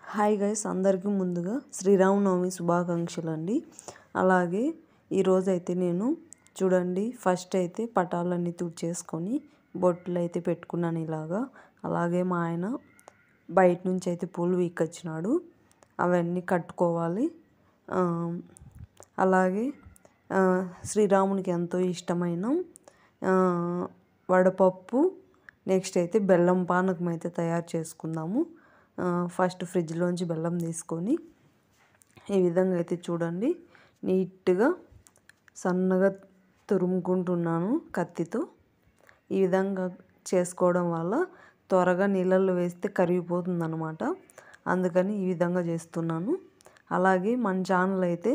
Hi guys, అందరికీ ముందుగా శ్రీరామనవమి శుభాకాంక్షలు అండి. అలాగే ఈరోజైతే నేను చూడండి, ఫస్ట్ అయితే పటాలన్నీ తుడిచేసుకొని బొట్లు అయితే పెట్టుకున్నాను ఇలాగా. అలాగే మా ఆయన బయట నుంచి అయితే పూలు వీకొచ్చినాడు, అవన్నీ కట్టుకోవాలి. అలాగే శ్రీరామునికి ఎంతో ఇష్టమైన వడపప్పు, నెక్స్ట్ అయితే బెల్లం పానకం అయితే తయారు చేసుకుందాము. ఫస్ట్ ఫ్రిడ్జ్లోంచి బెల్లం తీసుకొని ఈ విధంగా అయితే చూడండి నీట్గా సన్నగా తురుముకుంటున్నాను కత్తితో. ఈ విధంగా చేసుకోవడం వల్ల త్వరగా నీళ్ళల్లో వేస్తే కరిగిపోతుంది అన్నమాట. అందుకని ఈ విధంగా చేస్తున్నాను. అలాగే మన ఛానల్ అయితే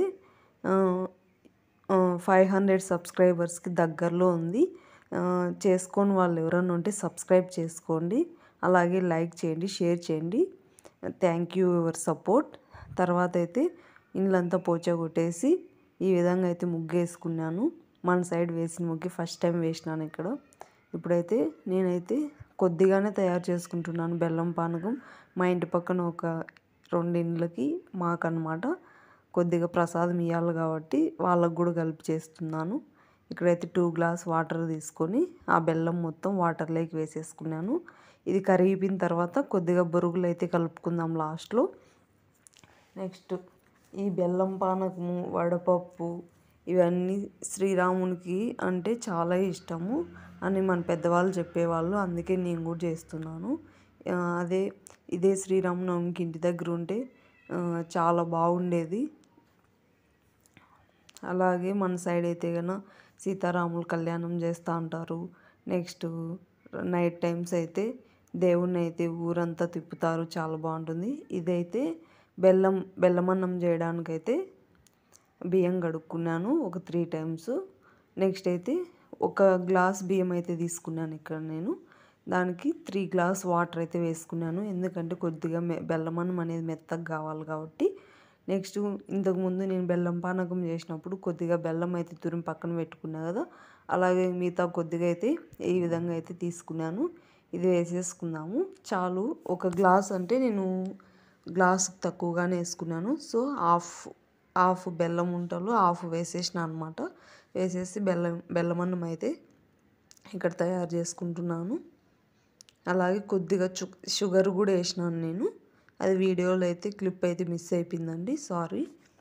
500 సబ్స్క్రైబర్స్కి దగ్గరలో ఉంది. చేసుకొని వాళ్ళు ఎవరైనా ఉంటే సబ్స్క్రైబ్ చేసుకోండి. అలాగే లైక్ చేయండి, షేర్ చేయండి. Thank you your support. తర్వాత అయితే ఇండ్లంతా పోచా కొట్టేసి ఈ విధంగా అయితే ముగ్గు వేసుకున్నాను. మన సైడ్ వేసిన ముగ్గు ఫస్ట్ టైం వేసినాను ఇక్కడ. ఇప్పుడైతే నేనైతే కొద్దిగానే తయారు చేసుకుంటున్నాను బెల్లం పానకం. మా ఇంటి పక్కన ఒక 2 ఇండ్లకి మాకన్నమాట కొద్దిగా ప్రసాదం ఇవ్వాలి కాబట్టి వాళ్ళకు కూడా కలిపి చేస్తున్నాను. ఇక్కడైతే 2 గ్లాస్ వాటర్ తీసుకొని ఆ బెల్లం మొత్తం వాటర్లోకి వేసేసుకున్నాను. ఇది కరిగిపోయిన తర్వాత కొద్దిగా బొరుగులు అయితే కలుపుకుందాం లాస్ట్లో. నెక్స్ట్ ఈ బెల్లం పానకము, వడపప్పు ఇవన్నీ శ్రీరామునికి అంటే చాలా ఇష్టము అని మన పెద్దవాళ్ళు చెప్పేవాళ్ళు. అందుకే నేను కూడా చేస్తున్నాను. ఇదే శ్రీరామనవమికి ఇంటి దగ్గర ఉంటే చాలా బాగుండేది. అలాగే మన సైడ్ అయితే కన్నా సీతారాముల కళ్యాణం చేస్తూ ఉంటారు. నెక్స్ట్ నైట్ టైమ్స్ అయితే దేవుణ్ణి అయితే ఊరంతా తిప్పుతారు, చాలా బాగుంటుంది. ఇదైతే బెల్లమన్నం చేయడానికైతే బియ్యం కడుక్కున్నాను ఒక 3 టైమ్స్. నెక్స్ట్ అయితే ఒక గ్లాస్ బియ్యం అయితే తీసుకున్నాను ఇక్కడ నేను. దానికి 3 గ్లాస్ వాటర్ అయితే వేసుకున్నాను, ఎందుకంటే కొద్దిగా బెల్లమన్నం అనేది మెత్తగా కావాలి కాబట్టి. నెక్స్ట్ ఇంతకుముందు నేను బెల్లం పానకం చేసినప్పుడు కొద్దిగా బెల్లం అయితే తురిమి పక్కన పెట్టుకున్నా కదా, అలాగే మిగతా కొద్దిగా అయితే ఈ విధంగా అయితే తీసుకున్నాను. ఇది వేసేసుకుందాము చాలు. ఒక గ్లాస్ అంటే నేను గ్లాసుకు తక్కువగానే వేసుకున్నాను. సో హాఫ్ బెల్లం ఉంటలు హాఫ్ వేసేసిన అనమాట. వేసేసి బెల్లమన్నం అయితే ఇక్కడ తయారు చేసుకుంటున్నాను. అలాగే కొద్దిగా షుగర్ కూడా వేసినాను నేను. అది వీడియోలో అయితే క్లిప్ అయితే మిస్ అయిపోయిందండి, సారీ.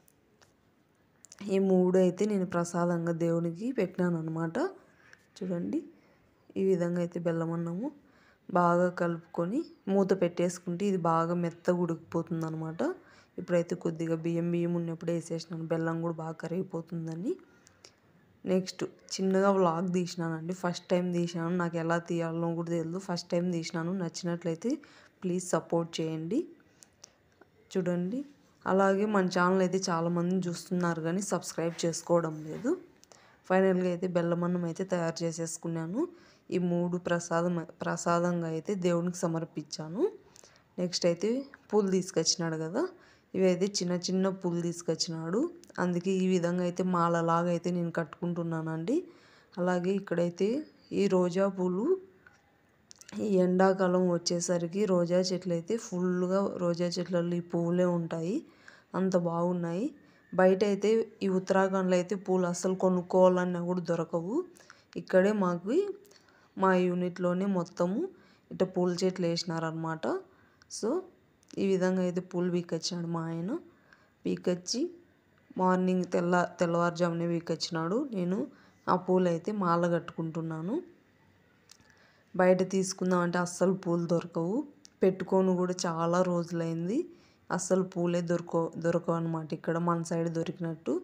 ఈ 3 అయితే నేను ప్రసాదంగా దేవునికి పెట్టినాను అనమాట. చూడండి ఈ విధంగా అయితే బెల్లమన్నము బాగా కలుపుకొని మూత పెట్టేసుకుంటే ఇది బాగా మెత్తగా ఉడికిపోతుంది అనమాట. ఇప్పుడైతే కొద్దిగా బియ్యం ఉన్నప్పుడు వేసేసినాను, బెల్లం కూడా బాగా కరిగిపోతుందని. నెక్స్ట్ చిన్నగా వ్లాగ్ తీసినానండి, ఫస్ట్ టైం తీసినాను. నాకు ఎలా తీయాలో కూడా తెలియదు, ఫస్ట్ టైం తీసినాను. నచ్చినట్లయితే ప్లీజ్ సపోర్ట్ చేయండి. చూడండి అలాగే మన ఛానల్ అయితే చాలామంది చూస్తున్నారు కానీ సబ్స్క్రైబ్ చేసుకోవడం లేదు. ఫైనల్గా అయితే బెల్లమన్నం అయితే తయారు చేసేసుకున్నాను. ఈ 3 ప్రసాదంగా అయితే దేవునికి సమర్పించాను. నెక్స్ట్ అయితే పూలు తీసుకొచ్చినాడు కదా, ఇవైతే చిన్న చిన్న పూలు తీసుకొచ్చినాడు. అందుకే ఈ విధంగా అయితే మాలలాగా అయితే నేను కట్టుకుంటున్నానండి. అలాగే ఇక్కడైతే ఈ రోజా పూలు ఈ ఎండాకాలం వచ్చేసరికి రోజా చెట్లు అయితే ఫుల్గా రోజా చెట్లలో ఈ పువ్వులే ఉంటాయి, అంత బాగున్నాయి. బయట అయితే ఈ ఉత్తరాఖండ్లో అయితే పూలు అస్సలు కొనుక్కోవాలన్నా కూడా దొరకవు. ఇక్కడే మా యూనిట్లోనే మొత్తము ఇట్లా పూల చెట్లు వేసినారనమాట. సో ఈ విధంగా అయితే పూలు పీకొచ్చాడు మా ఆయన. పీకొచ్చి మార్నింగ్ తెల్లవారుజామునే పీకొచ్చినాడు. నేను ఆ పూలు అయితే మాల కట్టుకుంటున్నాను. బయట తీసుకుందామంటే అస్సలు పూలు దొరకవు, పెట్టుకొని కూడా చాలా రోజులైంది. అస్సలు పూలే దొరకవు అనమాట ఇక్కడ మన సైడ్ దొరికినట్టు.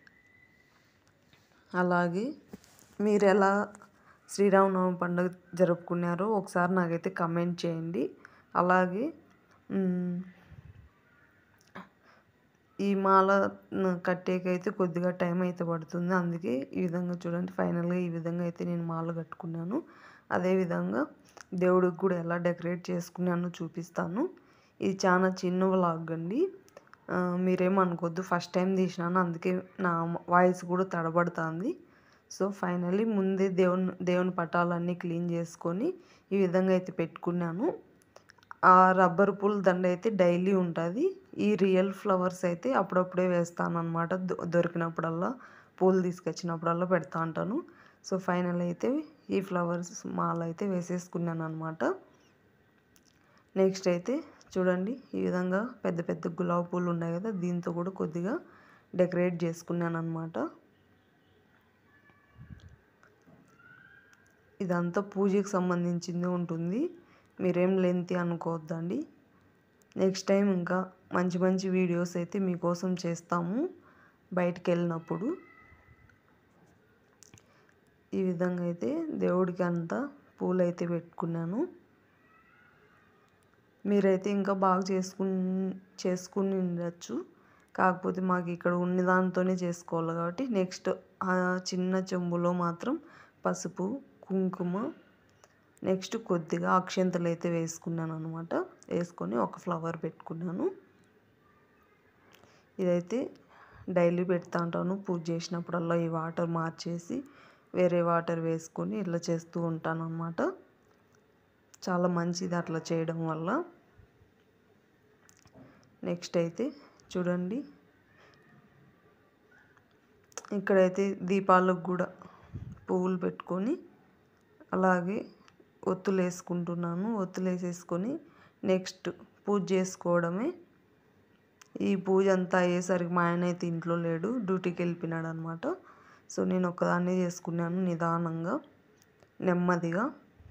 అలాగే మీరు ఎలా శ్రీరామనవమి పండుగ జరుపుకున్నారో ఒకసారి నాకైతే కమెంట్ చేయండి. అలాగే ఈ మాల కట్టేకైతే కొద్దిగా టైం అయితే పడుతుంది, అందుకే ఈ విధంగా చూడండి. ఫైనల్గా ఈ విధంగా అయితే నేను మాల కట్టుకున్నాను. అదేవిధంగా దేవుడికి కూడా ఎలా డెకరేట్ చేసుకున్నానో చూపిస్తాను. ఇది చాలా చిన్న వ్లాగ్ అండి, మీరేమనుకోద్దు. ఫస్ట్ టైం తీసినాను, అందుకే నా వాయిస్ కూడా తడబడుతుంది. సో ఫైనల్లీ ముందే దేవుని పటాలన్నీ క్లీన్ చేసుకొని ఈ విధంగా అయితే పెట్టుకున్నాను. ఆ రబ్బర్ పూల దండ అయితే డైలీ ఉంటుంది. ఈ రియల్ ఫ్లవర్స్ అయితే అప్పుడప్పుడే వేస్తానన్నమాట. దొరికినప్పుడల్లా పూలు తీసుకొచ్చినప్పుడల్లా పెడతా ఉంటాను. సో ఫైనల్ అయితే ఈ ఫ్లవర్స్ మాల అయితే వేసేసుకున్నాను అనమాట. నెక్స్ట్ అయితే చూడండి, ఈ విధంగా పెద్ద పెద్ద గులాబీ పూలు ఉన్నాయి కదా, దీంతో కూడా కొద్దిగా డెకరేట్ చేసుకున్నాను అనమాట. ఇదంతా పూజకి సంబంధించింది ఉంటుంది, మీరేం లెంతి అనుకోవద్దండి. నెక్స్ట్ టైం ఇంకా మంచి మంచి వీడియోస్ అయితే మీకోసం చేస్తాము బయటికి వెళ్ళినప్పుడు. ఈ విధంగా అయితే దేవుడికి అంతా పూలు అయితే పెట్టుకున్నాను. మీరైతే ఇంకా బాగా చేసుకుని ఉండొచ్చు. కాకపోతే మాకు ఇక్కడ ఉన్న దాంతోనే చేసుకోవాలి కాబట్టి నెక్స్ట్ ఆ చిన్న చెంబులో మాత్రం పసుపు, కుంకుమ, నెక్స్ట్ కొద్దిగా అక్షంతలు అయితే వేసుకున్నాను అనమాట. వేసుకొని ఒక ఫ్లవర్ పెట్టుకున్నాను. ఇదైతే డైలీ పెడతా ఉంటాను. పూజ చేసినప్పుడల్లా ఈ వాటర్ మార్చేసి వేరే వాటర్ వేసుకొని ఇట్లా చేస్తూ ఉంటాను అన్నమాట. చాలా మంచిది అట్లా చేయడం వల్ల. నెక్స్ట్ అయితే చూడండి, ఇక్కడైతే దీపాలకు కూడా పువ్వులు పెట్టుకొని అలాగే ఒత్తులు వేసుకుంటున్నాను. ఒత్తులు వేసేసుకొని నెక్స్ట్ పూజ చేసుకోవడమే. ఈ పూజ అంతా అయ్యేసరికి మా ఆయన అయితే ఇంట్లో లేడు, డ్యూటీకి వెళ్ళిపోయినాడు అనమాట. సో నేను ఒక్కదాన్నే చేసుకున్నాను నిదానంగా, నెమ్మదిగా.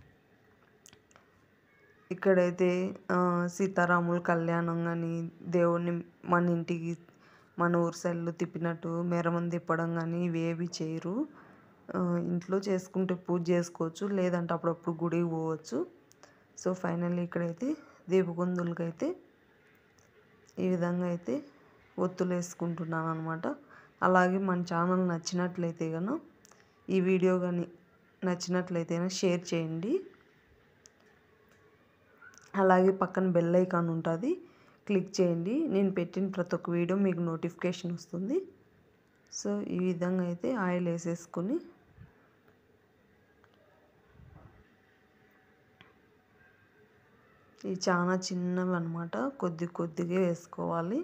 ఇక్కడైతే సీతారాముల కళ్యాణం కానీ, దేవుణ్ణి మన ఇంటికి మన ఊరు సైడ్లో తిప్పినట్టు మెరమని తిప్పడం కానీ ఇవేవి చేయరు. ఇంట్లో చేసుకుంటే పూజ చేసుకోవచ్చు, లేదంటే అప్పుడప్పుడు గుడికి పోవచ్చు. సో ఫైనల్లీ ఇక్కడైతే దీపకుందులకైతే ఈ విధంగా అయితే ఒత్తులు వేసుకుంటున్నాను అనమాట. అలాగే మన ఛానల్ నచ్చినట్లయితే కనుక ఈ వీడియో కానీ నచ్చినట్లయితే షేర్ చేయండి. అలాగే పక్కన బెల్ ఐకాన్ ఉంటుంది, క్లిక్ చేయండి. నేను పెట్టిన ప్రతి ఒక్క వీడియో మీకు నోటిఫికేషన్ వస్తుంది. సో ఈ విధంగా అయితే ఆయిల్ వేసేసుకొని ఇవి చాలా చిన్నవి అనమాట, కొద్దిగా వేసుకోవాలి.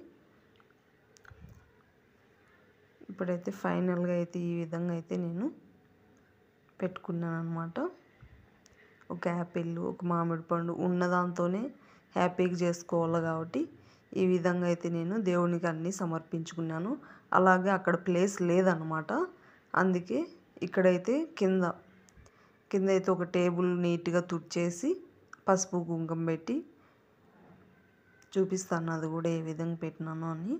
ఇప్పుడైతే ఫైనల్గా అయితే ఈ విధంగా అయితే నేను పెట్టుకున్నాను అనమాట. ఒక యాపిల్, ఒక మామిడి పండు ఉన్నదాంతోనే హ్యాపీగా చేసుకోవాలి కాబట్టి ఈ విధంగా అయితే నేను దేవునికి అన్నీ సమర్పించుకున్నాను. అలాగే అక్కడ ప్లేస్ లేదనమాట, అందుకే ఇక్కడైతే కింద అయితే ఒక టేబుల్ నీట్గా తుడిచేసి పసుపు కుంకుమ పెట్టి చూపిస్తాను అది కూడా ఏ విధంగా పెట్టినాను అని.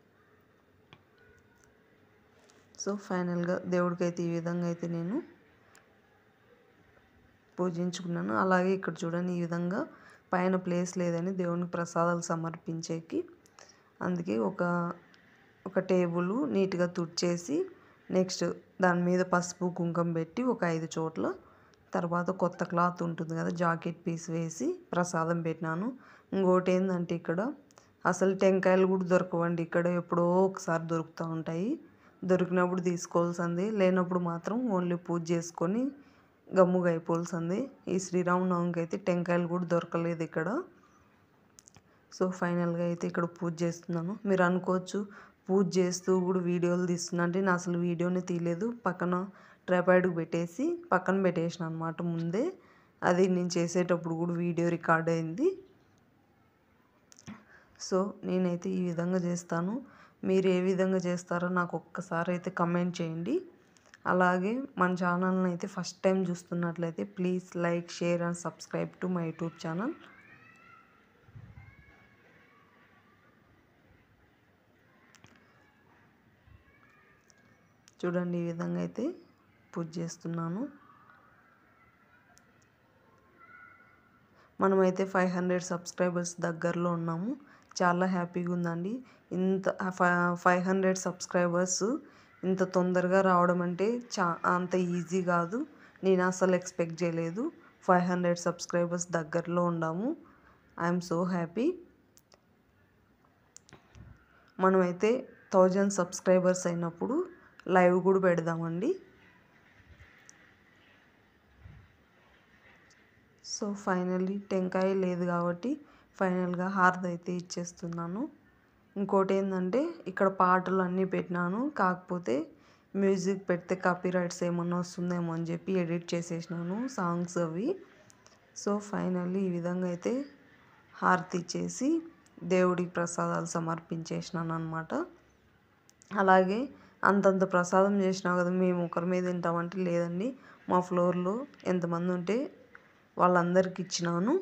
సో ఫైనల్గా దేవుడికైతే ఈ విధంగా అయితే నేను పూజించుకున్నాను. అలాగే ఇక్కడ చూడండి, ఈ విధంగా పైన ప్లేస్ లేదని దేవునికి ప్రసాదాలు సమర్పించేకి, అందుకే ఒక టేబుల్ నీట్గా తుడిచేసి నెక్స్ట్ దాని మీద పసుపు కుంకుమ పెట్టి ఒక 5 చోట్ల, తర్వాత కొత్త క్లాత్ ఉంటుంది కదా, జాకెట్ పీస్ వేసి ప్రసాదం పెట్టినాను. ఇంకోటి ఏంటంటే ఇక్కడ అసలు టెంకాయలు కూడా దొరకవండి, ఇక్కడ ఎప్పుడో ఒకసారి దొరుకుతూ ఉంటాయి. దొరికినప్పుడు తీసుకోవాల్సింది, లేనప్పుడు మాత్రం ఓన్లీ పూజ చేసుకొని గమ్ముగా అయిపోవాల్సింది. ఈ శ్రీరామనవమికి అయితే టెంకాయలు కూడా దొరకలేదు ఇక్కడ. సో ఫైనల్గా అయితే ఇక్కడ పూజ చేస్తున్నాను. మీరు అనుకోవచ్చు పూజ చేస్తూ కూడా వీడియోలు తీస్తున్నా అంటే, నేను అసలు వీడియోని తీయలేదు, పక్కన ట్రైపాడ్కి పెట్టేసి పక్కన పెట్టేసిన అనమాట ముందే. అది నేను చేసేటప్పుడు కూడా వీడియో రికార్డ్ అయింది. సో నేనైతే ఈ విధంగా చేస్తాను. మీరు ఏ విధంగా చేస్తారో నాకు ఒక్కసారి అయితే కమెంట్ చేయండి. అలాగే మన ఛానల్ని అయితే ఫస్ట్ టైం చూస్తున్నట్లయితే please like, share and subscribe to my YouTube channel. చూడండి, ఈ విధంగా అయితే పూజ చేస్తున్నాను. మనమైతే 500 సబ్స్క్రైబర్స్ దగ్గరలో ఉన్నాము. చాలా హ్యాపీగా ఉందండి. ఇంత 500 సబ్స్క్రైబర్స్ ఇంత తొందరగా రావడం అంటే అంత ఈజీ కాదు. నేను అసలు ఎక్స్పెక్ట్ చేయలేదు. 500 సబ్స్క్రైబర్స్ దగ్గరలో ఉన్నాము. I'm so happy. మనమైతే 1000 సబ్స్క్రైబర్స్ అయినప్పుడు లైవ్ కూడా పెడదామండి. సో ఫైనల్లీ టెంకాయ లేదు కాబట్టి ఫైనల్గా హారతి అయితే ఇచ్చేస్తున్నాను. ఇంకోటి ఏంటంటే ఇక్కడ పాటలు అన్నీ పెట్టినాను, కాకపోతే మ్యూజిక్ పెడితే కాపీరైట్స్ ఏమన్నా వస్తుందేమో అని చెప్పి ఎడిట్ చేసేసినాను సాంగ్స్ అవి. సో ఫైనల్లీ ఈ విధంగా అయితే హారతి ఇచ్చేసి దేవుడికి ప్రసాదాలు సమర్పించేసినాను అనమాట. అలాగే అంతంత ప్రసాదం చేసినావు కదా, మేము ఒకరి మీద తింటామంటే లేదండి, మా ఫ్లోర్లో ఎంతమంది ఉంటే వాళ్ళందరికీ ఇచ్చినాను.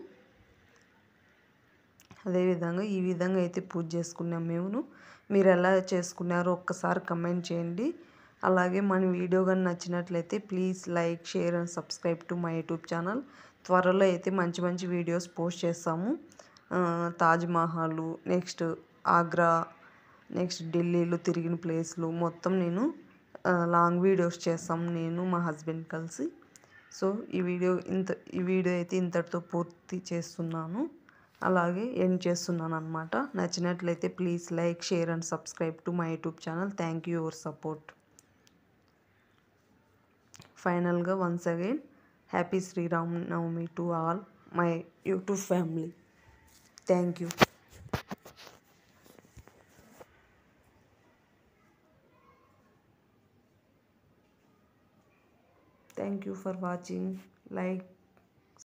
అదేవిధంగా ఈ విధంగా అయితే పూజ చేసుకున్నాం మేము. మీరు ఎలా చేసుకున్నారో ఒక్కసారి కమెంట్ చేయండి. అలాగే మన వీడియో కానీ నచ్చినట్లయితే please like, share and subscribe to my YouTube channel. త్వరలో అయితే మంచి మంచి వీడియోస్ పోస్ట్ చేస్తాము. తాజ్మహల్, నెక్స్ట్ ఆగ్రా, నెక్స్ట్ ఢిల్లీలో తిరిగిన ప్లేస్లు మొత్తం నేను లాంగ్ వీడియోస్ చేస్తాము, నేను మా హస్బెండ్ కలిసి. సో ఈ వీడియో అయితే ఇంతటితో పూర్తి చేస్తున్నాను, అలాగే ఎండ్ చేస్తున్నాను అనమాట. నచ్చినట్లయితే please like, share and subscribe to my YouTube channel. Thank you your support. ఫైనల్గా once again happy Sri Ram Navami to all my YouTube family. Thank you. Thank you for watching. Like,